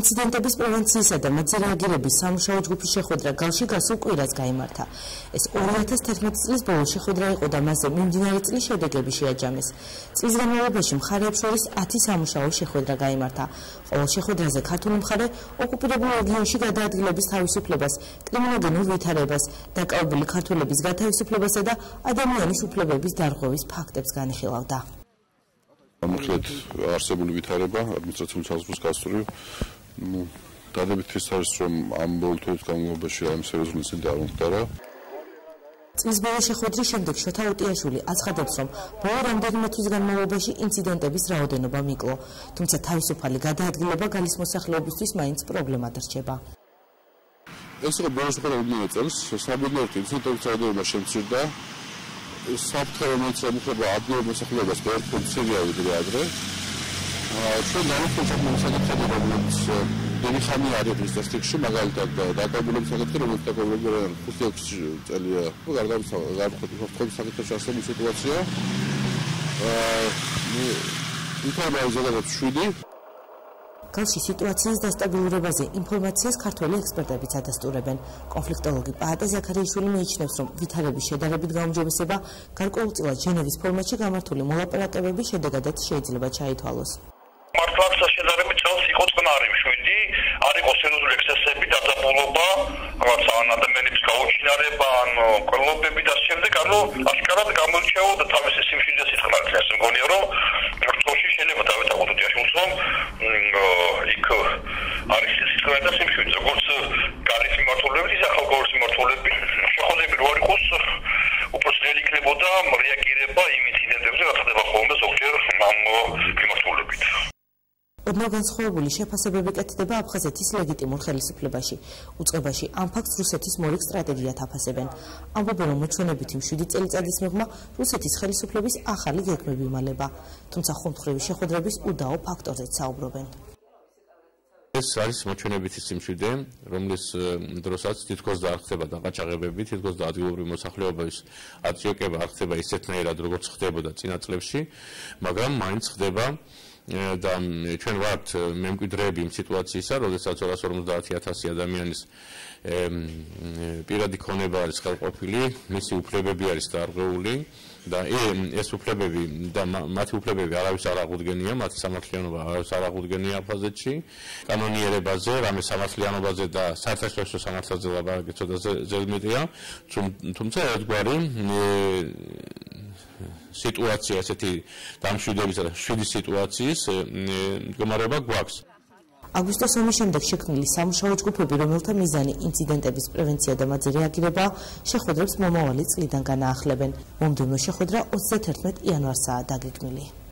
ინციდენტების პრევენციისა და მათზე რეაგირების სამუშაო ჯგუფის შეხვედრა გალში გასულ კვირას გაიმართა. ეს 2011 წლის ბოლოს შეხვედრა იყო და მასზე მიმდინარე წლის შედეგები შეაჯამეს. წლის განმავლობაში მხარეებს შორის 10 სამუშაო შეხვედრა გაიმართა. ყოველ შეხვედრაზე ქართული მხარე ოკუპირებულ რეგიონში გადაადგილების თავისუფლებას, კრიმინოგენურ ვითარებას, დაკავებული ქართველების გათავისუფლებასა და ადამიანის უფლებების დარღვევის ფაქტებს განიხილავდა. ამხელეთ არსებული ვითარება ადმინისტრაციული საზღვრების გასწვრივ დადებით ის არის რომ ამ ბოლო თვეების განმავლობაში ამ სერიოზული ინციდენტი არ მომხდარა. წლის ბოლო შეხვედრის შემდეგ შოთა უტიაშვილი აცხადებს, რომ ბოლო რამდენიმე თვის განმავლობაში ინციდენტების რაოდენობა მიკლო, თუმცა თავისუფალი გადაადგილება გალის მოსახლეობისთვის მაინც პრობლემად რჩება. ეს იყო ბოლო შეხვედრა წელს, საბედნიეროდ ინციდენტების რაოდენობა შემცირდა. საფრთხე რომელიც ემუქრება ადგილობრივ მოსახლეობას გაერთიანდა მცირეა ვიდრე ადრე. ჩვენ განაცხადეთ მოსახლეობამ რომელიც დიდი ხანი არის ეს დასტიქში მაგალითად დაკავებულების საკითხი რომელიც დაკავებულები 5 წელია გარკვეული საკითხებში არსებული სიტუაცია. ვითარება ზოგადად 7 გალში სიტუაციის დასტაბილურებაზე ინფორმაციას ქართველი ექსპერტებიც ადასტურებენ. კონფლიქტოლოგი პაატა ზაქარიაშვილი მიიჩნევს, რომ ვითარების შედარებით გაუმჯობესება გარკვეულწილად ჟენევის ფორმატში გამართული მოლაპარაკებების შედეგადაც შეიძლება ჩაითვალოს. მართლაც შედარებით წელს იყო წყნარი მშვიდი, არ იყო სერიოზული ექსცესები, დაძაბულობა, რაღაცა ადამიანების გაუჩინარება, მკვლობები და შემდეგ, აშკარად გამოირჩეოდა თავისი სიმშვიდე სიცხნარით. ეს მგონია, რომ რწოში შეიძლება დავეთანხმოთ უტიაშვილს, რომ იქ არის სიცხნარე და სიმშვიდე, როგორც გალის მიმართულებით, ისე ახალგაზრდა მიმართულებით, შეხვედრები რო არ იყოს, უფრო ძნელი იქნებოდა რეაგირება იმ ინციდენტებზე, რაც ხდება ხოლმე ზოგჯერ ამ მიმართულებით. ოდნავ განსხვავებული შეფასებები კეთდება აფხაზეთის ლეგიტიმურ ხელისუფლებაში. უწყებაში ამ ფაქტს რუსეთის მორიგ სტრატეგიად აფასებენ. ამბობენ, რომ მოჩვენებითი 7 წელიწადის მიღმა რუსეთის ხელისუფლების ახალი გეგმები იმალება. თუმცა ხუმთხრები შეხვედრების უდაო ფაქტორზეც საუბრობენ. ეს არის მოჩვენებითი სიმშვიდე, რომლის დროსაც თითქოს დაახცება დაყაჭაღებები, თითქოს და ადგილობრივი მოსახლეობის აწიოკება არ ხდება ისეთნაირად, როგორც ხდებოდა წინა წლებში, მაგრამ მაინც ხდება და ჩვენ ვართ მემკვიდრეები იმ სიტუაციისა, როდესაც 250,000 ადამიანის პირადი ქონება არის ხელყოფილი, მისი უფლებები არის დარღვეული და ეს უფლებები და მათი უფლებები არავის არ აღუდგენია, მათი სამართლიანობა არავის არ აღუდგენია აფხაზეთში. კანონიერებაზე, რამე სამართლიანობაზე და საერთაშორისო სამართალზე ლაპარაკი ცოტა ზედმეტია, თუმცა ერთგვარი სიტუაცია ესეთი დამშვიდების და 7 სიტუაციის მდგომარეობა გვაქვს. აგვისტოს ომის შემდეგ შექმნილი სამუშაო ჯგუფები, რომელთა მიზანი ინციდენტების პრევენცია და მათზე რეაგირებაა, შეხვედრებს მომავალი წლიდან განაახლებენ. მომდევნო შეხვედრა 31 იანვარსაა დაგეგმილი.